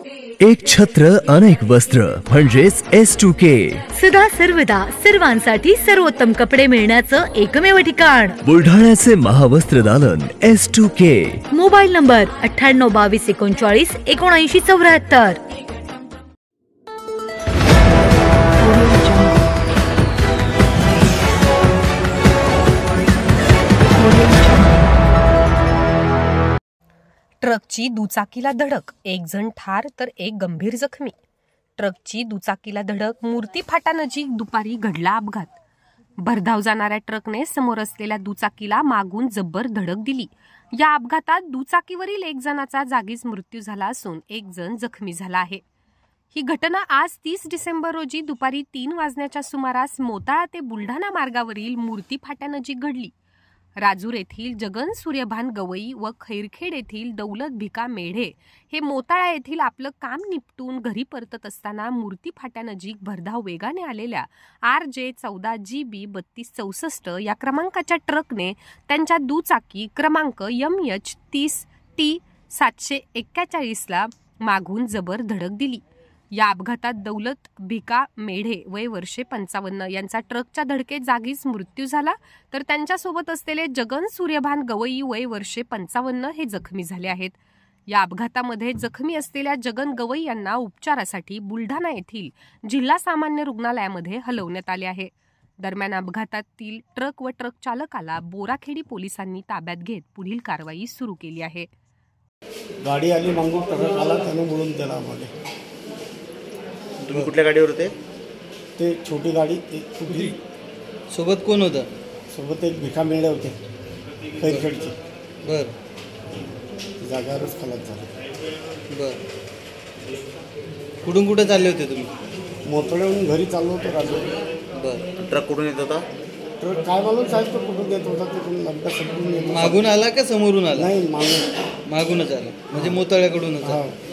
एक छत्र अनेक वस्त्र म्हणजेच S2K. सदा सर्वदा सर्वांसाठी सर्वोत्तम कपडे मिळण्याचं एकमेव ठिकाण बुलढाण्याचे महावस्त्र दालन S2K. Mobile number 98 22 39 79 74. ट्रकची दुचाकीला धडक, एक जण ठार तर एक गंभीर जखमी. ट्रकची दुचाकीला धडक मूर्ती फाटानजीक दुपारी घडला अपघात. भरधाव जाणाऱ्या ट्रकने समोर असलेल्या दुचाकीला मागून जब्बर धडक दिली. या अपघातात दुचाकीवरील एक जणाचा जागीच मृत्यू झाला असून एक जण जखमी झाला आहे. ही घटना आज 30 डिसेंबर रोजी दुपारी 3 वाजण्याच्या सुमारास मोताळा ते बुलढाणा मार्गावरील मूर्ती फाट्यानजीक घडली. राजूर येथील जगन सूर्यभान गवई व खैरखेड येथील दौलत भिका मेढे हे मोताळा येथील आपलं काम निपटून घरी परतत असताना मूर्ती फाट्यानजीक भरधाव वेगाने आलेल्या RJ 14GB 3264 या क्रमांकाच्या ट्रकने त्यांच्या दुचाकी क्रमांक MH 30T 741 मागून जबर धडक दिली. या अपघातात दौलत भिका मेढे वय वर्षे 55 यांचा ट्रकच्या धडकेत जागीच मृत्यू झाला, तर त्यांच्यासोबत असलेले जगन सूर्यभान गवई वय वर्षे 55 हे जखमी झाले आहेत. या अपघातामध्ये जखमी असलेल्या जगन गवई यांना उपचारासाठी बुलढाणा येथील जिल्हा सामान्य रुग्णालयामध्ये हलवण्यात आले आहे. दरम्यान अपघातातील ट्रक व ट्रक चालकाला बोराखेडी पोलिसांनी ताब्यात घेत पुढील कारवाई सुरू केली आहे. गाडी आली मागून ट्रक आला, त्याने बोलून त्याला आम्हाला. तुम्ही कुठल्या गाडीवर होते? ते छोटी गाडी, एक छोटी. सोबत कोण होतं? सोबत एक भिका मेढे होते खैरखेडचे. बर. जागावरच खलास झाले. बर. कुठून कुठे चालले होते तुम्ही? मोतळ्याहून घरी चाललो होतो राजू. बर. ट्रक कुठून येत होता? ट्रक काय मालूम साहेब, तो कुठून येत होता, तिकडून लगदा समजून येत. मागून आला का समोरून आला? नाही, मागूनच आला, म्हणजे मोतळ्याकडून होता.